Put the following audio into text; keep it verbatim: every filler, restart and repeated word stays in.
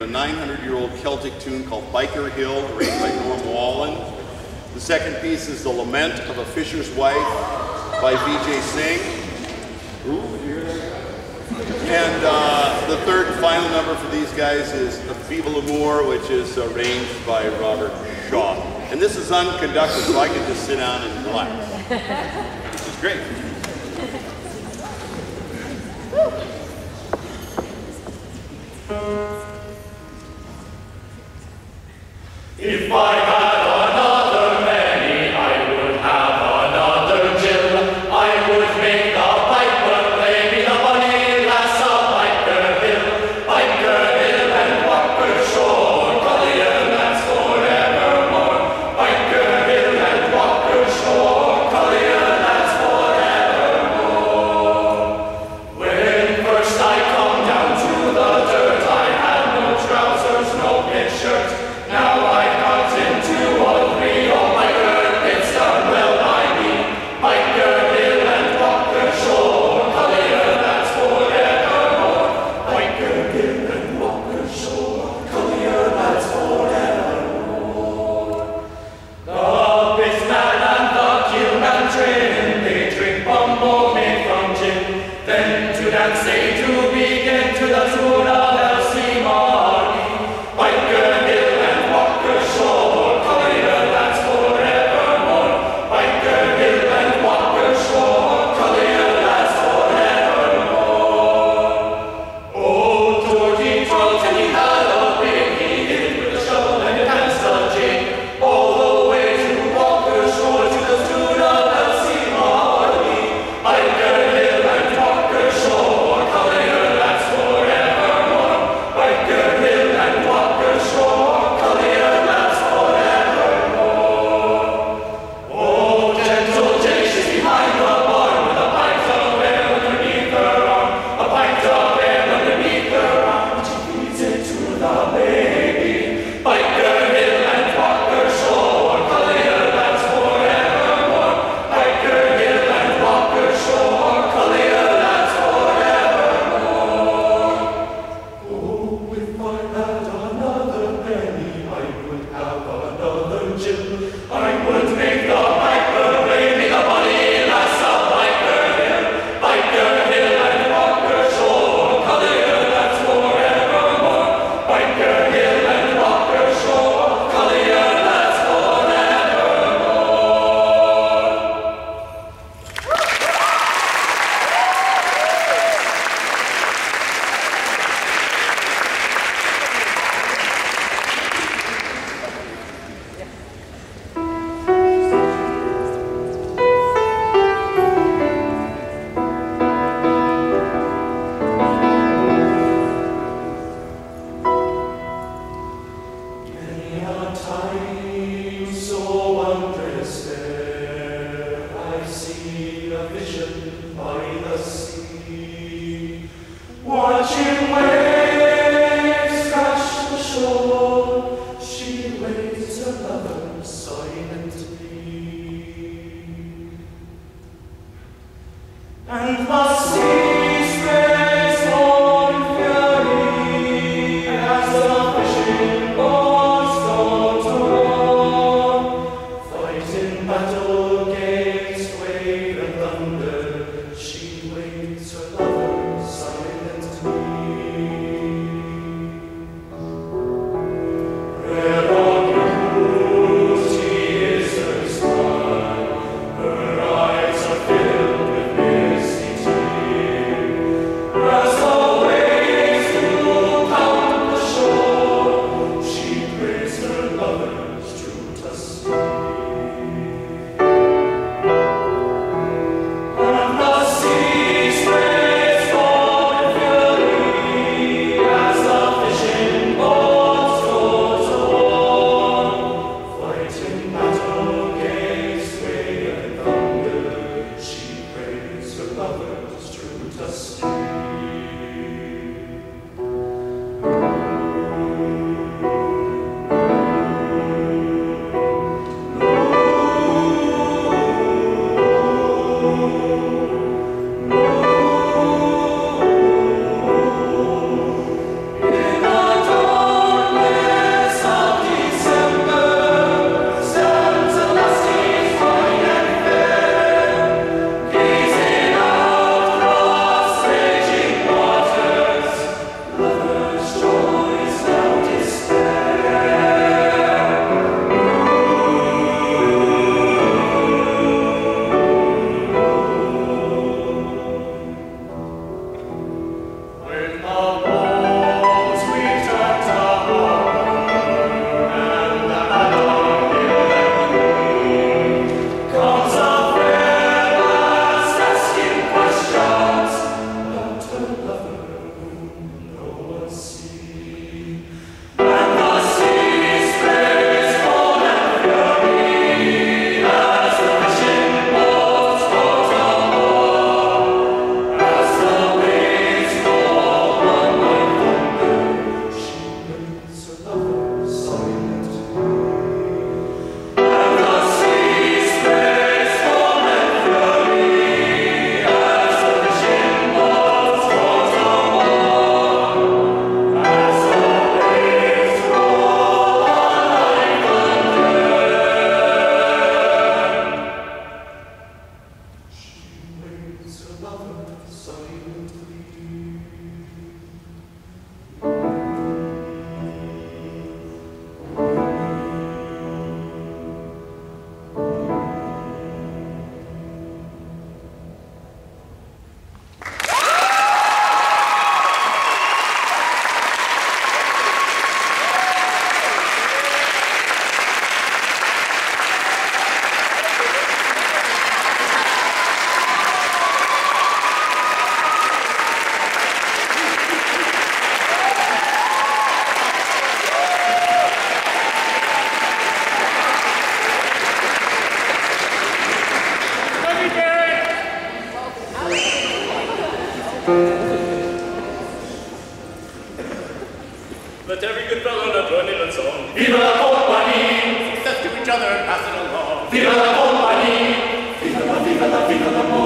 A nine hundred year old Celtic tune called Biker Hill, arranged by Norm Wallen. The second piece is The Lament of a Fisher's Wife by V J Singh. Ooh, you hear that? And uh, the third and final number for these guys is A Feeble Amour, which is arranged by Robert Shaw. And this is unconducted, so I can just sit down and relax. Which is great. If I had another penny, I would have another Jill. I would make the piper play me the bunny lass of Biker Hill. Biker Hill and Walker Shore, Cullion that's forevermore. Biker Hill and Walker Shore, Cullion that's forevermore. When first I come down to the dirt, I had no trousers, no pit shirt. Now I've got into all three, oh Biker, it's done well by me. Biker Hill and Walker Shore, Cullion that's forevermore. Biker Hill and Walker Shore, Cullion that's forevermore. The Bisman and the Killman train, they drink bumbo made from gin. Then to dance they do begin to the tune of Elsie Marnie. Biker Hill and Walker Shore, Cullion that's forevermore. Biker Hill and Walker Shore, Cullion that's forevermore. Oh, Georgie Trollton, he had a pig, he hit it with a shovel and it danced a jig. All the way to Walker Shore, to the tune of Elsie Marnie. Biker Hill and Walker Shore, Cullion that's forevermore. Biker Hill and Walker Shore, Cullion that's forevermore. Oh, gentle Jenny, she's behind the barn with a pint of ale underneath her arm. A pint of ale underneath her arm, she feeds it to the baby. Biker Hill and Walker Shore, Cullion that's forevermore. Biker Hill and Walker Shore, Cullion that's forevermore. Oh, if I had another penny, I would have another Jill. I would make the piper play me the bunny lass of Biker Hill. Biker Hill and Walker Shore, Cullion that's forevermore. Biker Hill and Walker Shore, Cullion that's forevermore. Many a time so wondrous fair, I've seen a vision by the sea, watching waves crash the shore. She waits her lover silently, and the sea sprays on fury as the fishing boats go to Let every good fellow now join in a song. Viva la compagnie! Success to each other and pass it along. Viva la compagnie! Viva la, viva la, viva la